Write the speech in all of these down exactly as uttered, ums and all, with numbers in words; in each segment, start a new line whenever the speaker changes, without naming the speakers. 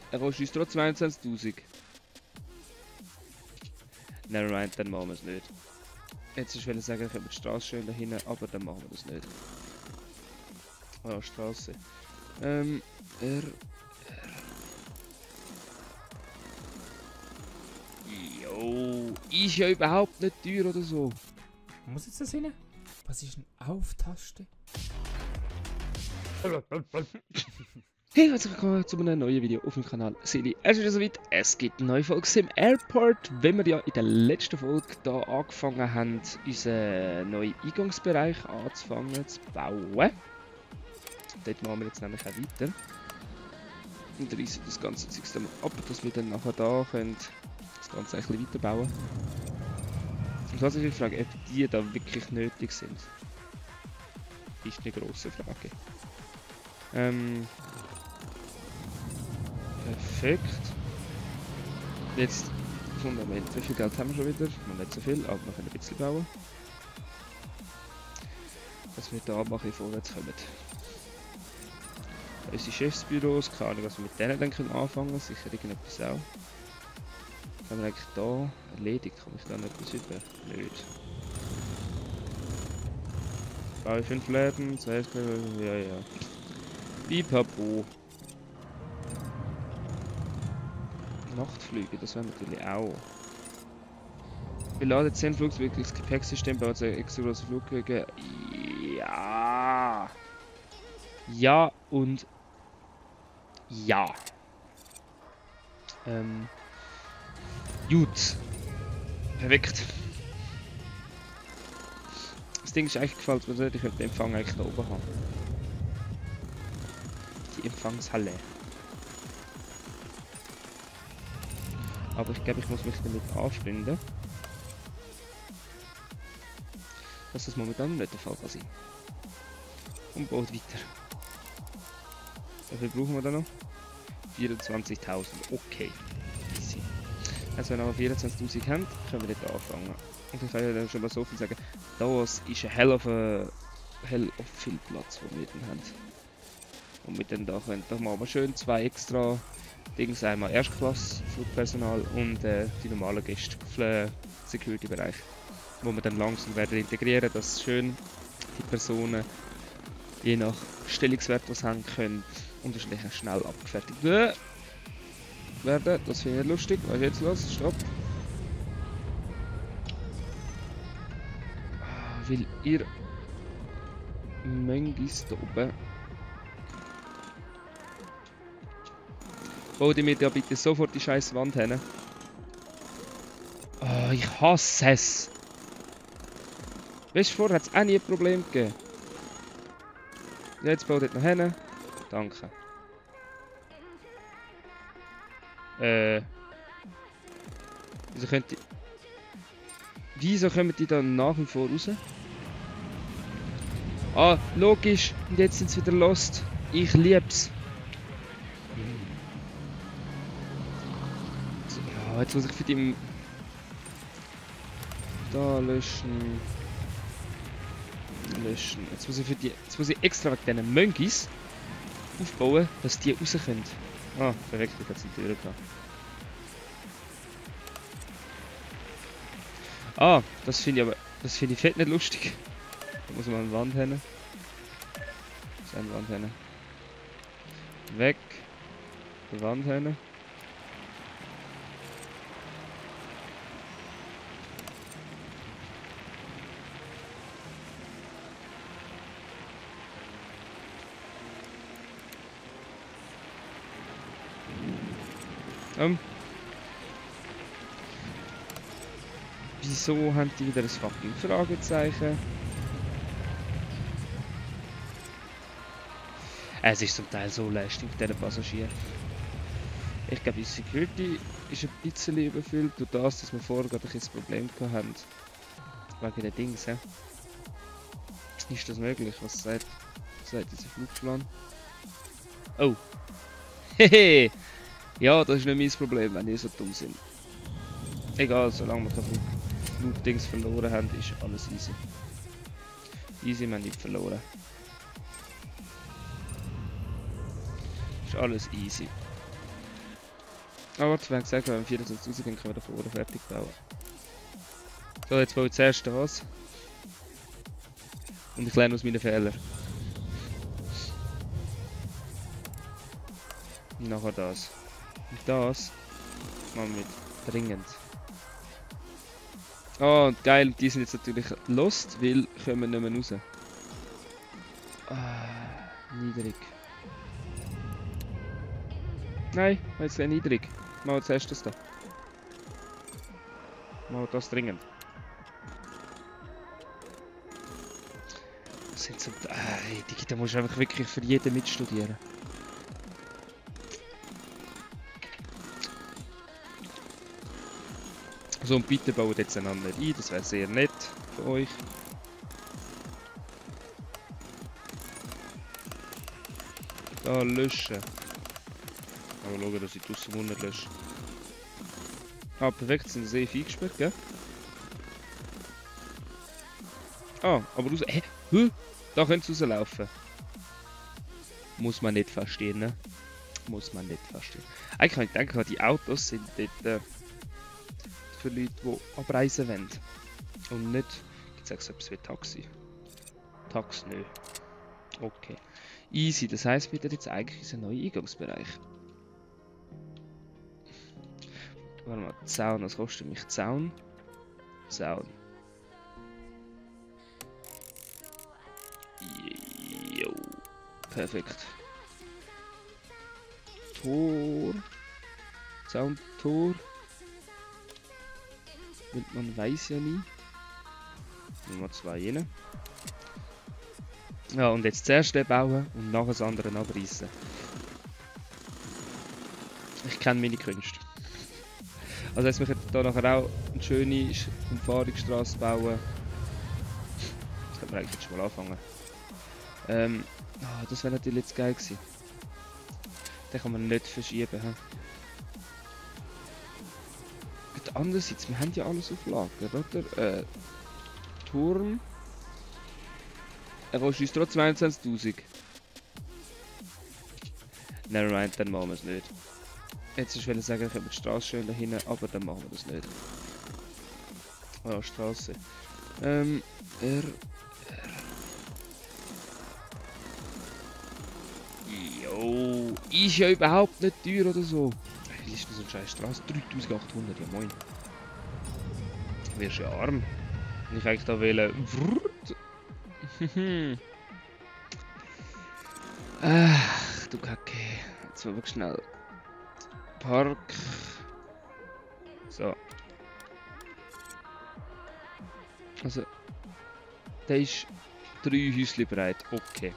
Er kostet uns trotzdem einundzwanzigtausend. Nevermind, dann machen wir es nicht. Jetzt ich will sagen, ich habe die Straße schön da hinten, aber dann machen wir das nicht. Ah, Straße. Ähm, R. Jo, ist ja überhaupt nicht teuer oder so.
Wo muss jetzt das hin? Was ist eine Auf-Taste?
Hey, herzlich willkommen zu einem neuen Video auf dem Kanal Silly. Es ist wieder soweit, es gibt eine neue Folge im Airport. Wenn wir ja in der letzten Folge hier angefangen haben, unseren neuen Eingangsbereich anzufangen zu bauen. Dort machen wir jetzt nämlich auch weiter. Und reissen das ganze Zeug dann ab, dass wir dann nachher da können das Ganze ein bisschen weiterbauen. Und was ich mich frage, ob die da wirklich nötig sind, ist eine grosse Frage. Ähm, perfekt. Jetzt Fundament. Wie viel Geld haben wir schon wieder? Noch nicht so viel, aber wir können ein bisschen bauen. Dass wir da mal vorwärts kommen. Unsere Chefsbüros, keine Ahnung, was wir mit denen dann können anfangen können. Sicher irgendetwas auch. Haben wir eigentlich da erledigt? Komme ich da noch etwas über? Nicht. Baue ich fünf Läden, zwei ja, ja. Bipapo. Nachtflüge, das wäre natürlich auch. Beladet zehn Flugzeuge, das Gepäcksystem baut ein extra große Flugzeuge. Ja. Ja und ja. Ähm. Gut. Perfekt. Das Ding ist eigentlich gefällt mir nicht, ich könnte den Empfang eigentlich da oben haben. Die Empfangshalle. Aber ich glaube, ich muss mich damit anfreunden, dass das momentan nicht der Fall kann sein. Und baut weiter. Wie viel brauchen wir da noch? vierundzwanzigtausend. Okay. Easy. Also wenn wir vierundzwanzigtausend haben, können wir dort anfangen. Und ich kann ja dann schon mal so viel sagen, das ist ein hell of, a, hell of viel Platz, den wir dann haben. Und wir dann da können, da machen wir schön zwei extra Dings, einmal Erstklasse Flugpersonal und äh, die normalen Gäste für Security-Bereich, wo wir dann langsam werden integrieren, dass schön die Personen je nach Stellungswert was haben können unterschiedlich schnell abgefertigt werden. Das finde ich nicht lustig. Was ist jetzt los? Stopp. Weil ihr Möngis da oben. Baut ihr mir da bitte sofort die scheiß Wand hin. Oh, ich hasse es. Weißt du, vorher hat es auch nie ein Problem gegeben. Jetzt baut ihr noch hin. Danke. Äh. Wieso könnt ihr. Wieso kommen die dann nach wie vor raus? Ah, logisch. Und jetzt sind sie wieder lost. Ich lieb's. Ja, jetzt muss ich für die. Da löschen. Löschen. Jetzt muss ich für die. Jetzt muss ich extra wegen diesen Möngis aufbauen, dass die raus können. Ah, perfekt, ich hatte es in die Tür gehabt. Ah, das finde ich aber. Das finde ich fett nicht lustig. Da muss man eine Wand hin. So eine Wand hin. Weg. Die Wand hin. Um. Wieso haben die wieder ein fucking Fragezeichen? Es ist zum Teil so lästig mit diesen Passagieren. Ich glaube, die Security ist ein bisschen überfüllt durch das, dass wir vorher gerade ein Problem hatten. Wegen den Dings. He? Ist das möglich? Was sagt, was sagt dieser Flugplan? Oh! Hehe! Ja, das ist nicht mein Problem, wenn ihr so dumm sind. Egal, solange wir keine Flugdings verloren haben, ist alles easy. Easy, wir haben nicht verloren. Ist alles easy. Aber warte, wir haben gesagt, wenn wir vierundzwanzigtausend gehen, können wir davon oben fertig bauen. So, jetzt baue ich zuerst das. Und ich lerne aus meinen Fehlern. Und nachher das. Und das machen wir mit dringend. Oh, und geil, die sind jetzt natürlich lost, weil kommen nicht mehr raus. Ah, niedrig. Nein, jetzt sehr niedrig. Machen wir zuerst das da. Machen wir das dringend. Das sind so... Äh, die da musst du einfach wirklich für jeden mitstudieren. So, und bitte baut jetzt einander ein, das wäre sehr nett für euch. Da löschen. Aber schauen, dass ich draussen Wunder lösche. Ah, perfekt, sind sehr viel gesperrt, gell? Ah, aber raus. Hä? Huh? Da könnt ihr rauslaufen. Muss man nicht verstehen, ne? Muss man nicht verstehen. Eigentlich kann ich denken, die Autos sind dort äh, für Leute, die abreisen wollen. Und nicht. Gibt es auch so etwas wie Taxi? Taxi, nö. Okay. Easy, das heisst, wir haben jetzt eigentlich unseren neuen Eingangsbereich. Warte mal, Zaun, was kostet mich Zaun? Zaun. Jo, perfekt. Tor. Zauntor. Und man weiß ja nie. Nummer zwei rein. Ja, und jetzt zuerst den bauen und nachher das andere abreißen. Ich kenne meine Künste. Also jetzt möchte ich hier nachher auch eine schöne Umfahrungsstraße bauen. Das können wir eigentlich schon mal anfangen. Ähm, oh, das wäre natürlich jetzt geil gewesen. Den kann man nicht verschieben. He? Andererseits, wir haben ja alles auf Lager, oder? Äh, Turm. Er kostet uns trotzdem einundzwanzigtausend. Nevermind, dann machen wir es nicht. Jetzt ich will sagen, ich habe die Straße schön dahin, aber dann machen wir das nicht. Ah, Straße. Ähm, R. R. Jo, ist ja überhaupt nicht teuer oder so. Wie ist denn so eine scheiß Straße? dreitausendachthundert, ja moin. Du wirst ja arm. Und ich eigentlich da wählen. Ach, du Kacke. Jetzt mal wirklich schnell. Park. So. Also, der ist drei Häuschen breit. Okay.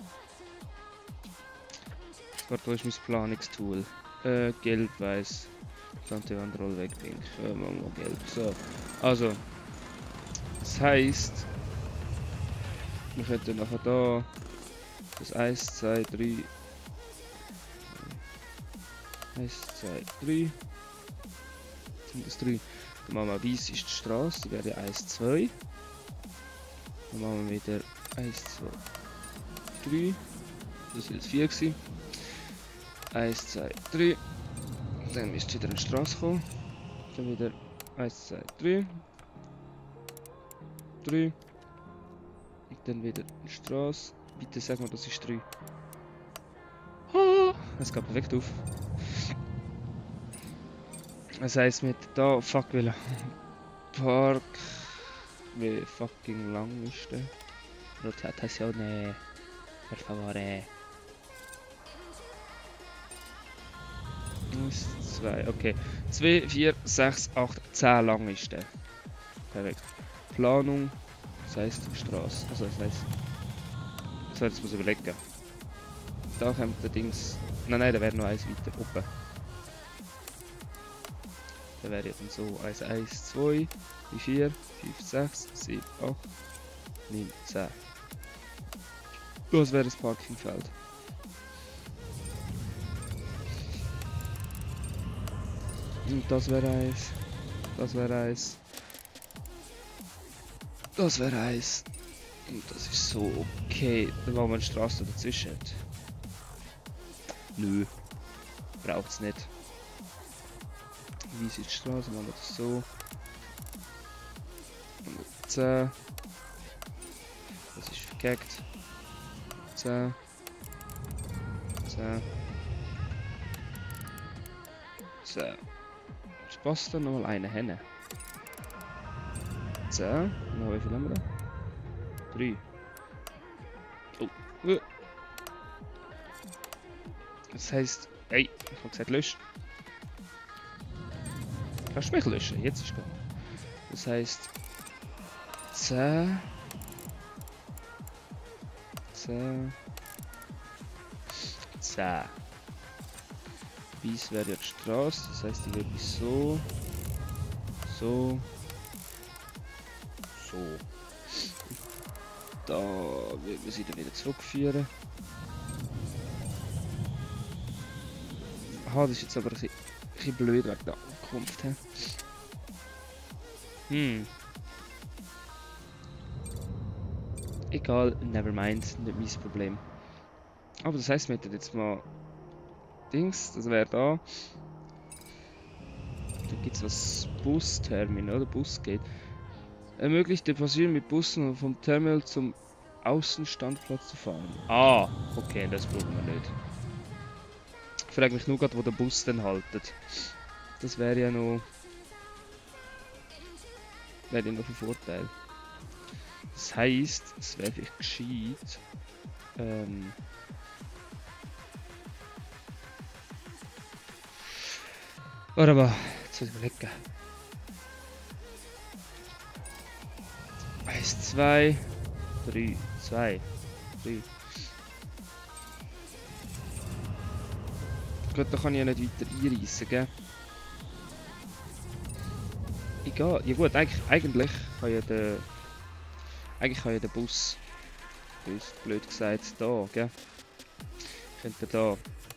Warte, wo ist mein Planungstool? Äh, gelb, weiß. Kante Wandroll weg, pink. Äh, machen wir gelb. So. Also. Das heisst. Wir könnten nachher da. Das eins, zwei, drei. eins, zwei, drei. Sind das drei? Dann machen wir weiß ist die Straße, die wäre eins, zwei. Dann machen wir wieder eins, zwei, drei. Das war jetzt vier gewesen. eins, zwei, drei. Dann müsste wieder eine Straße kommen. Dann wieder eins, zwei, drei. drei. Und dann wieder eine Straße. Bitte sag mal, das ist drei. Ah, es geht perfekt auf. Das heisst mit da, fuck will Park. Wie fucking lang ist der? Rotazione. Per favore. eins, zwei, okay. zwei, vier, sechs, acht, zehn lang ist der. Perfekt. Planung. Das heisst Straße. Also das heisst. So, jetzt muss ich überlegen. Da kommt der Dings. Nein, nein, da wäre noch eins weiter oben. Da wäre dann so eins, eins, zwei, vier, fünf, sechs, sieben, acht, neun, zehn. Das wäre das Parkingfeld. Und das wäre eins. Das wäre eins. Das wäre eins. Und das ist so okay. Dann machen wir eine Straße dazwischen. Nö. Braucht's nicht. Wie sieht die Straße? Machen wir das so. zehn. Das ist vergeckt. zehn. zehn. zehn. Jetzt passt da noch mal eine hin. zehn. Noch wie viel haben wir da? drei. Oh. Uh. Das heisst, ey, ich hab gesagt löschen. Kannst du mich löschen? Jetzt ist gut. Das heisst, zehn. zehn. zehn. Bis wäre die Straße, das heisst, die wird bis so. So. So. Da wird man sie dann wieder zurückführen. Aha, das ist jetzt aber ein bisschen, ein bisschen blöd wegen der Ankunft. He? Hm. Egal, nevermind, nicht mein Problem. Aber das heisst, wir hätten jetzt mal Dings, das wäre da. Da gibt es was Busterminal oder Busgate. Ermöglicht den Passagieren mit Bussen vom Terminal zum Außenstandplatz zu fahren. Ah, okay, das brauchen wir nicht. Ich frage mich nur gerade, wo der Bus denn haltet. Das wäre ja noch. Wäre ja noch ein Vorteil. Das heisst, es wäre vielleicht gescheit. Ähm. Warte mal, jetzt muss ich überlegen. eins, zwei, drei, zwei, drei. Gut, da kann ich ja nicht weiter einreissen, gell? Egal, ja gut, eigentlich, eigentlich kann ja der. Eigentlich kann ja der Bus. Blöd gesagt, da, gell? Könnte da.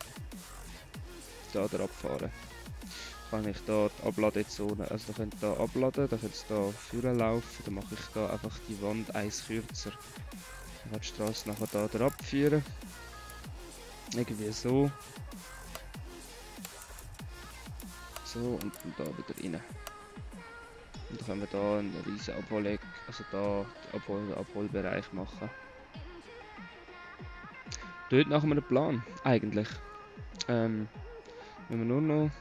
Da drauf fahren. Kann ich da die Abladezone, also da könnt ihr da abladen, da könnt ihr da vorne laufen, dann mache ich da einfach die Wand eins kürzer. Dann die Straße nachher da drauf führen. Irgendwie so. So und dann da wieder rein. Und dann können wir da einen riesen Abhol, also da den Abhol, Abholbereich machen. Dort nach einem Plan, eigentlich. Ähm, wenn wir nur noch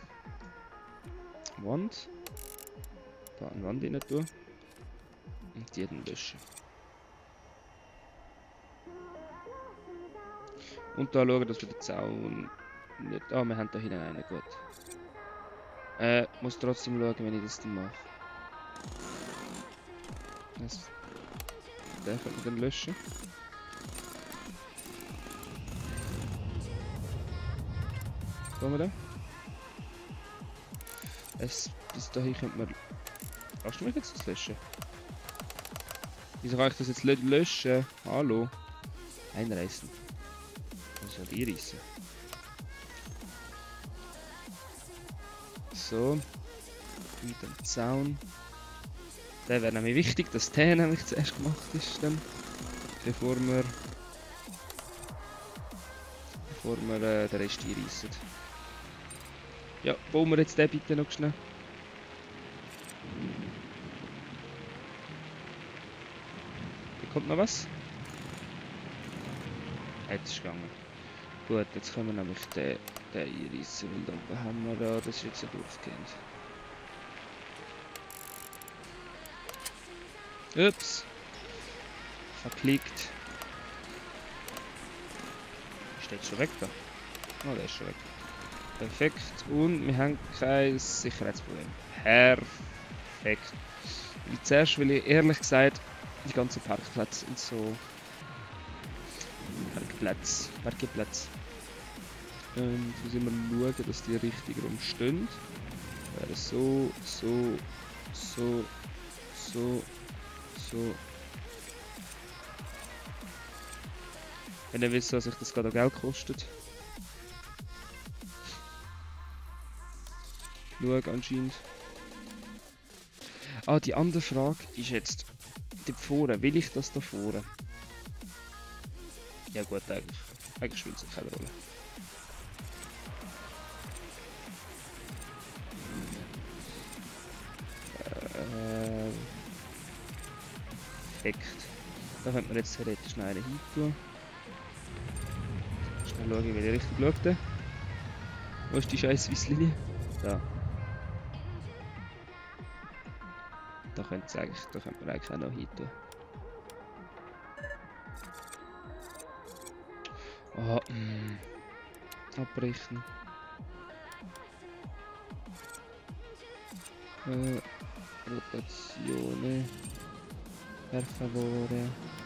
Wand. Da eine Wand rein tun. Und die dann löschen. Und da schauen, dass wir den Zaun nicht. Ah, wir haben da hinten einen, gut. Äh, muss trotzdem schauen, wenn ich das dann mache. Das, den können wir dann löschen. Schauen wir da. Es, bis dahin könnte man. Kannst du mich jetzt das löschen? Wieso kann ich das jetzt nicht löschen? Hallo? Einreißen. Was soll ich reißen? So. Mit dem Zaun. Der wäre nämlich wichtig, dass der nämlich zuerst gemacht ist. Dann, bevor wir. Bevor wir äh, den Rest einreißen. Ja, bauen wir jetzt den bitte noch schnell. Hier kommt noch was. Jetzt ist es gegangen. Gut, jetzt können wir nämlich den, den einreißen, weil da oben haben wir da, das ist jetzt ja durchgehend. Ups. Verklickt. Ist der jetzt schon weg da? Oh, der ist schon weg. Perfekt. Und wir haben kein Sicherheitsproblem. Perfekt. Und zuerst will ich ehrlich gesagt die ganzen Parkplätze und so. Parkplätze. Parkplätze. Und muss immer schauen, dass die richtig rumstehen. Wäre so, so, so, so, so. Wenn ihr wisst, was sich das gerade Geld kostet. Schau anscheinend. Ah, die andere Frage ist jetzt, da vorne, will ich das da vorne? Ja gut, eigentlich, eigentlich spielt es keine Rolle. Perfekt. Da könnte man jetzt theoretisch schnell hin tun. Schnell schauen, wie ich richtig schaue. Wo ist die scheiß Weisslinie? Da. Da könnte eigentlich, da könnte man eigentlich auch noch hin tun. Oh, mm. Abbrechen. Äh, Rotazione. Per favore.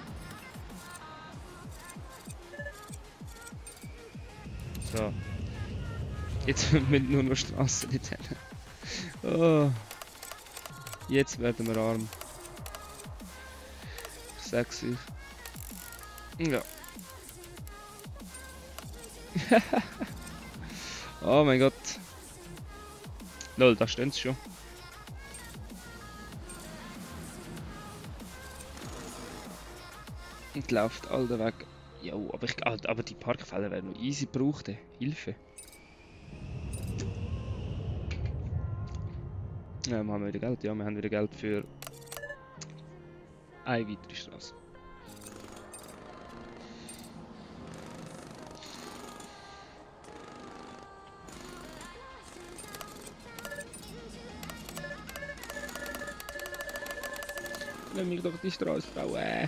So. Jetzt müssen nur noch Straßen nicht haben. Oh. Jetzt werden wir arm. Ich sag's euch. Ja. Oh mein Gott. Lol, da steht's schon. Und läuft all der Weg. Jo, aber, ich, aber die Parkfelder werden noch easy gebraucht. Hilfe. Ja, wir haben wieder Geld. Ja, wir haben wieder Geld für eine weitere Straße. Lass mich doch die Straße bauen.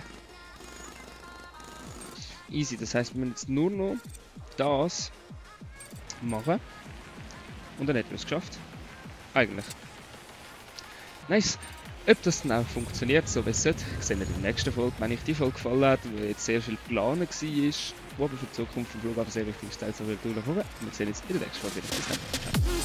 Easy, das heisst, wir müssen jetzt nur noch das machen. Und dann hätten wir es geschafft. Eigentlich. Nice. Ob das dann auch funktioniert, so wie es sollte, sehen wir in der nächsten Folge. Wenn euch die Folge gefallen hat, weil jetzt sehr viel geplant war, wo aber für die Zukunft im Flughafen sehr wichtig ist, so viel durchkommen. Wir sehen uns in der nächsten Folge wieder. Bis dann. Ciao.